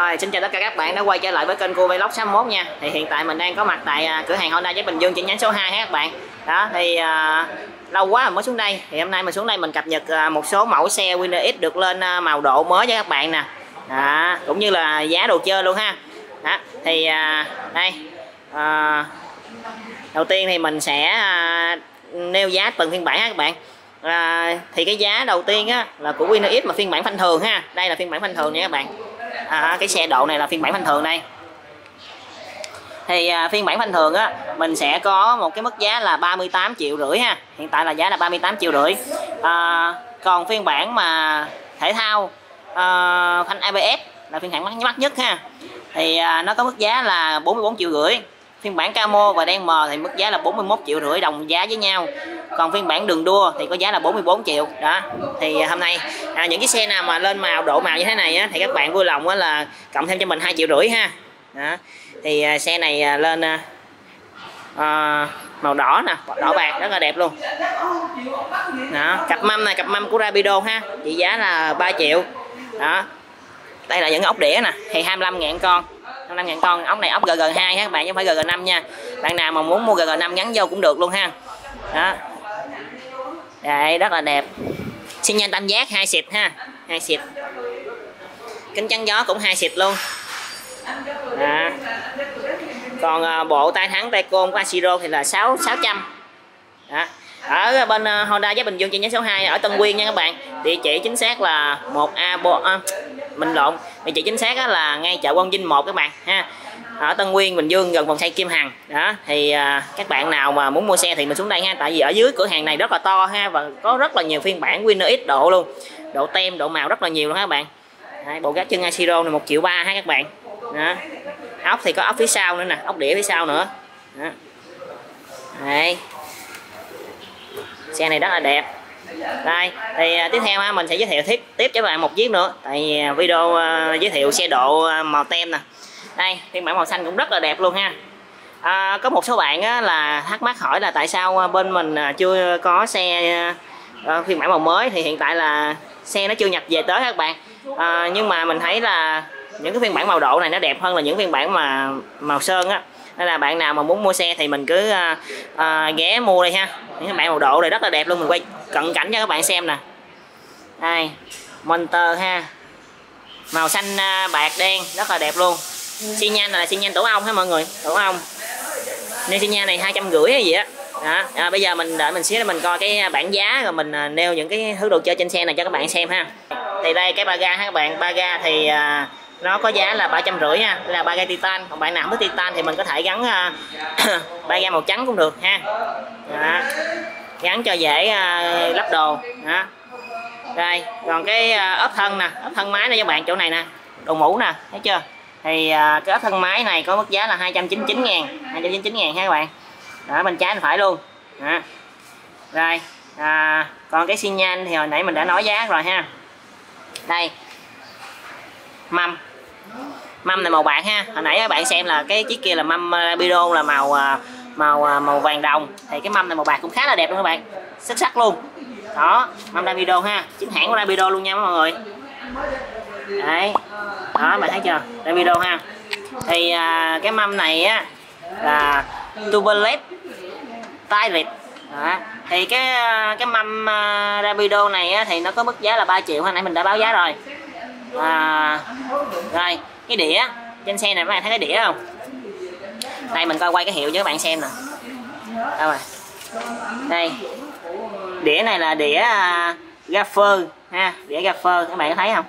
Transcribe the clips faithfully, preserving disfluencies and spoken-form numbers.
Rồi, xin chào tất cả các bạn đã quay trở lại với kênh Cua Vlog sáu mốt nha. Thì hiện tại mình đang có mặt tại uh, cửa hàng Honda Giấy Bình Dương chi nhánh số hai ha các bạn. Đó thì uh, lâu quá mình mới xuống đây. Thì hôm nay mình xuống đây mình cập nhật uh, một số mẫu xe Winner X được lên uh, màu độ mới cho các bạn nè. Đó, cũng như là giá đồ chơi luôn ha. Đó, thì uh, đây. Uh, đầu tiên thì mình sẽ uh, nêu giá từng phiên bản ha các bạn. À, thì cái giá đầu tiên á là của Winner X mà phiên bản phanh thường ha. Đây là phiên bản phanh thường nha các bạn. À, cái xe độ này là phiên bản phanh thường đây. Thì à, phiên bản phanh thường á mình sẽ có một cái mức giá là ba mươi tám triệu rưỡi ha. Hiện tại là giá là ba mươi tám triệu rưỡi. À, còn phiên bản mà thể thao à, phanh a bê ét là phiên bản mắc, mắc nhất ha. Thì à, nó có mức giá là bốn mươi bốn triệu rưỡi. Phiên bản camo và đen mờ thì mức giá là bốn mươi mốt triệu rưỡi, đồng giá với nhau. Còn phiên bản đường đua thì có giá là bốn mươi bốn triệu. Đó. Thì hôm nay à, những cái xe nào mà lên màu độ màu như thế này á, thì các bạn vui lòng á, là cộng thêm cho mình hai triệu rưỡi ha. Đó. Thì à, xe này à, lên à, màu đỏ nè, đỏ bạc rất là đẹp luôn. Đó. Cặp mâm này, cặp mâm của Rapido ha, trị giá là ba triệu. Đó. Đây là những ốc đĩa nè, thì hai mươi lăm ngàn con. hai mươi lăm ngàn con, ốc này ốc G G hai ha các bạn, chứ không phải G G năm nha. Bạn nào mà muốn mua G G năm gắn vô cũng được luôn ha. Đó. Đây, rất là đẹp. Xi nhan tam giác hai xịt ha, hai xịt. Kính chắn gió cũng hai xịt luôn. Đó. Còn à, bộ tay thắng tay côn của Ashiro thì là sáu sáu trăm. Đó. Ở bên uh, Honda Giấy Bình Dương chi nhánh số hai ở Tân Nguyên nha các bạn. Địa chỉ chính xác là một A Bo à, mình lộn. Địa chỉ chính xác là ngay chợ Quang Vinh một các bạn ha. Ở Tân Nguyên Bình Dương gần vòng xoay Kim Hằng. Đó thì uh, các bạn nào mà muốn mua xe thì mình xuống đây ha, tại vì ở dưới cửa hàng này rất là to ha, và có rất là nhiều phiên bản Winner X độ luôn. Độ tem, độ màu rất là nhiều luôn ha các bạn. Đấy, bộ gác chân Ashiro này một triệu ba ha các bạn. Đó. Ốc thì có ốc phía sau nữa nè, ốc đĩa phía sau nữa. Đó. Đây. Xe này rất là đẹp. Đây, thì uh, tiếp theo ha, mình sẽ giới thiệu tiếp tiếp cho các bạn một chiếc nữa. Tại uh, video uh, giới thiệu xe độ uh, màu tem nè. Đây, phiên bản màu xanh cũng rất là đẹp luôn ha. À, có một số bạn á, là thắc mắc hỏi là tại sao uh, bên mình uh, chưa có xe uh, phiên bản màu mới. Thì hiện tại là xe nó chưa nhập về tới các bạn. À, nhưng mà mình thấy là những cái phiên bản màu độ này nó đẹp hơn là những phiên bản mà màu sơn á. Nên là bạn nào mà muốn mua xe thì mình cứ uh, uh, ghé mua đây ha. Những cái bản màu độ này rất là đẹp luôn, mình quay cận cảnh cho các bạn xem nè. Đây, Monster ha, màu xanh uh, bạc đen rất là đẹp luôn. Xi nhan là xi nhan tổ ong ha mọi người, tổ ong. Nên xi nhan này hai trăm rưỡi hay gì á. Đó. À, bây giờ mình đợi mình xíu để mình coi cái bảng giá rồi mình uh, nêu những cái thứ đồ chơi trên xe này cho các bạn xem ha. Thì đây cái ba ga ha các bạn, ba ga thì uh, nó có giá là ba trăm rưỡi ha, là ba ga titan. Còn bạn nào không thích titan thì mình có thể gắn uh, ba ga màu trắng cũng được ha. Đó. Gắn cho dễ uh, lắp đồ. Đó. Đây, còn cái uh, ốp thân nè, ốp thân máy này các bạn, chỗ này nè, đồ mũ nè, thấy chưa? Thì uh, cái ốp thân máy này có mức giá là hai trăm chín mươi chín ngàn, hai trăm chín mươi chín ngàn ha các bạn. Đó, bên trái bên phải luôn. Đó. Rồi, à, còn cái xi nhan thì hồi nãy mình đã nói giá rồi ha. Đây, mâm mâm này màu bạc ha, hồi nãy các bạn xem là cái chiếc kia là mâm Rapido là màu màu màu vàng đồng, thì cái mâm này màu bạc cũng khá là đẹp luôn các bạn, xuất sắc luôn. Đó, mâm Rapido ha, chính hãng của Rapido luôn nha mọi người. Đấy, đó bạn thấy chưa, Rapido ha. Thì à, cái mâm này á là tubulet Tyrit. Đó. Thì cái cái mâm uh, Rapido này á, thì nó có mức giá là ba triệu, hồi nãy mình đã báo giá rồi. À, rồi cái đĩa trên xe này các bạn thấy cái đĩa không? Đây mình coi quay cái hiệu cho các bạn xem nè. Đâu rồi? Đây, đĩa này là đĩa uh, gaffer ha, đĩa gaffer các bạn có thấy không?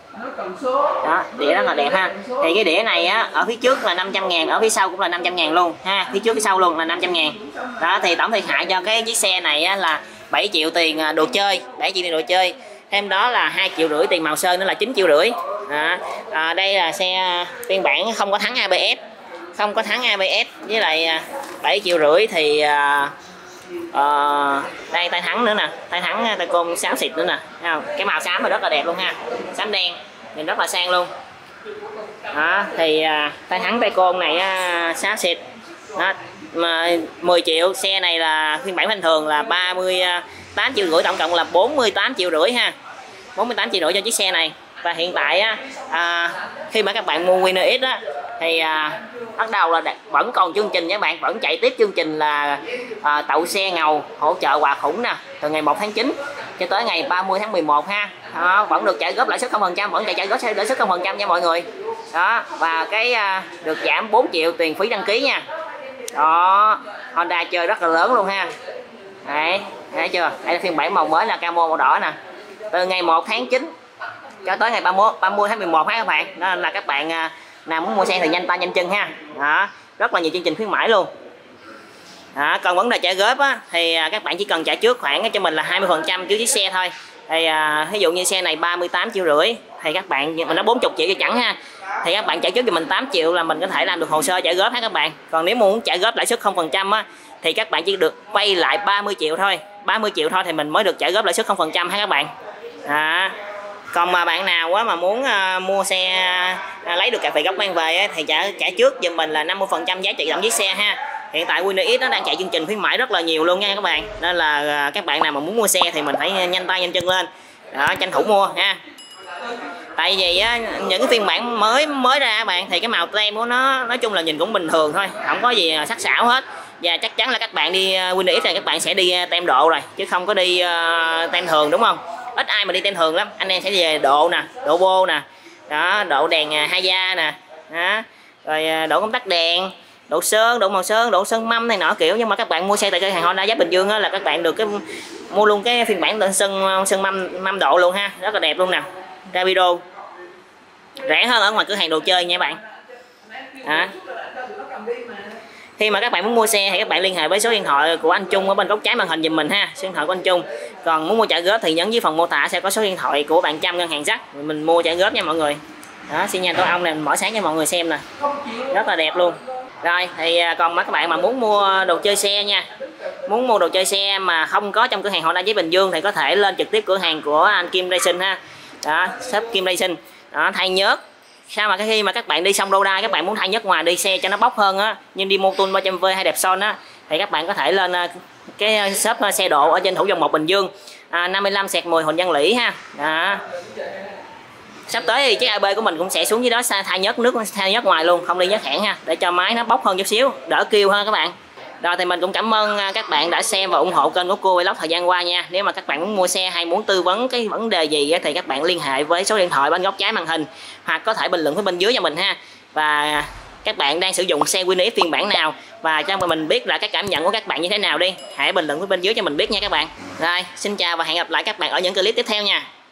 Đó, đĩa rất là đẹp ha. Thì cái đĩa này á, ở phía trước là năm trăm ngàn, ở phía sau cũng là năm trăm ngàn luôn ha, phía trước phía sau luôn là năm trăm ngàn. Đó thì tổng thiệt hại cho cái chiếc xe này á, là bảy triệu tiền đồ chơi, bảy triệu tiền đồ chơi. Thêm đó là hai triệu rưỡi tiền màu sơn nữa là chín triệu rưỡi. Đó. À, đây là xe phiên bản không có thắng a bê ét, không có thắng a bê ét, với lại bảy triệu rưỡi thì à, à, đây tay thắng nữa nè, tay thắng tay côn sáu xịt nữa nè. Cái màu xám này rất là đẹp luôn ha, xám đen nhìn rất là sang luôn. Đó thì à, tay thắng tay côn này sáu xịt. Đó, mà mười triệu. Xe này là phiên bản bình thường là ba mươi tám triệu rưỡi, tổng cộng là bốn mươi tám triệu rưỡi ha, bốn mươi tám triệu rưỡi cho chiếc xe này. Và hiện tại á, à, khi mà các bạn mua Winner X á thì à, bắt đầu là vẫn còn chương trình nha các bạn, vẫn chạy tiếp chương trình là à, tậu xe ngầu hỗ trợ quà khủng nè, từ ngày một tháng chín cho tới ngày ba mươi tháng mười một ha. Đó, vẫn được trả góp lãi suất không phần trăm, vẫn chạy trả góp lãi suất không phần trăm nha mọi người. Đó, và cái à, được giảm bốn triệu tiền phí đăng ký nha. Đó, Honda chơi rất là lớn luôn ha. Đấy, thấy chưa? Đây là phiên bản màu mới là camo màu đỏ nè. Từ ngày một tháng chín cho tới ngày ba mươi tháng mười một ha các bạn. Đó là các bạn à, nào muốn mua xe thì nhanh tay nhanh chân ha. Đó, rất là nhiều chương trình khuyến mãi luôn. Đó, còn vấn đề trả góp á thì à, các bạn chỉ cần trả trước khoảng cho mình là hai mươi phần trăm trước chiếc xe thôi. Thì à, ví dụ như xe này ba mươi tám triệu rưỡi thì các bạn mình nói bốn mươi triệu cho chẳng ha. Thì các bạn trả trước cho mình tám triệu là mình có thể làm được hồ sơ trả góp ha các bạn. Còn nếu muốn trả góp lãi suất không phần trăm á thì các bạn chỉ được vay lại ba mươi triệu thôi. ba mươi triệu thôi thì mình mới được trả góp lãi suất không phần trăm ha các bạn. À, còn mà bạn nào quá mà muốn uh, mua xe uh, lấy được cà phê gốc mang về á, thì trả trả trước giùm mình là năm mươi phần trăm giá trị tổng chiếc xe ha. Hiện tại Winner X nó đang chạy chương trình khuyến mãi rất là nhiều luôn nha các bạn. Nên là uh, các bạn nào mà muốn mua xe thì mình phải nhanh tay nhanh chân lên. Đó, tranh thủ mua ha. Tại vì á, những cái phiên bản mới mới ra các bạn thì cái màu tem của nó nói chung là nhìn cũng bình thường thôi, không có gì sắc sảo hết. Và chắc chắn là các bạn đi Winner X thì các bạn sẽ đi tem độ rồi chứ không có đi uh, tem thường, đúng không? Ít ai mà đi tem thường lắm, anh em sẽ về độ nè, độ bô nè, đó, độ đèn hai da nè, đó, rồi độ công tắc đèn, độ sơn, độ màu sơn, độ sơn mâm này nọ kiểu. Nhưng mà các bạn mua xe tại cửa hàng Honda Giáp Bình Dương á, là các bạn được cái mua luôn cái phiên bản sơn sơn mâm mâm độ luôn ha, rất là đẹp luôn nè. Ra video rẻ hơn ở ngoài cửa hàng đồ chơi nha các bạn. À, khi mà các bạn muốn mua xe thì các bạn liên hệ với số điện thoại của anh Trung ở bên góc trái màn hình giùm mình ha, số điện thoại của anh Trung. Còn muốn mua trả góp thì nhấn dưới phần mô tả sẽ có số điện thoại của bạn Trâm ngân hàng sắt, mình mua trả góp nha mọi người. Đó, xi nhan tổ ong này mình mở sáng cho mọi người xem nè, rất là đẹp luôn. Rồi thì còn các bạn mà muốn mua đồ chơi xe nha, muốn mua đồ chơi xe mà không có trong cửa hàng Honda Giáp Bình Dương thì có thể lên trực tiếp cửa hàng của anh Kim Racing ha. Đó, shop Kim Racing. Đó, thay nhớt. Sao mà cái khi mà các bạn đi xong đâu đai các bạn muốn thay nhớt ngoài đi xe cho nó bốc hơn á, nhưng đi Motul ba trăm V hay Đẹp Son á thì các bạn có thể lên cái shop xe độ ở trên Thủ Dầu Một Bình Dương, à, năm mươi lăm xẹt mười Huỳnh Văn Lĩ ha. Đó. Sắp tới thì chiếc a bê của mình cũng sẽ xuống dưới đó thay nhớt nước, thay nhớt ngoài luôn, không đi nhớt hãng ha, để cho máy nó bốc hơn chút xíu, đỡ kêu hơn các bạn. Rồi thì mình cũng cảm ơn các bạn đã xem và ủng hộ kênh của Cua Vlog thời gian qua nha. Nếu mà các bạn muốn mua xe hay muốn tư vấn cái vấn đề gì thì các bạn liên hệ với số điện thoại bên góc trái màn hình, hoặc có thể bình luận phía bên dưới cho mình ha. Và các bạn đang sử dụng xe Winner X phiên bản nào và cho mình biết là cái cảm nhận của các bạn như thế nào đi. Hãy bình luận phía bên dưới cho mình biết nha các bạn. Rồi, xin chào và hẹn gặp lại các bạn ở những clip tiếp theo nha.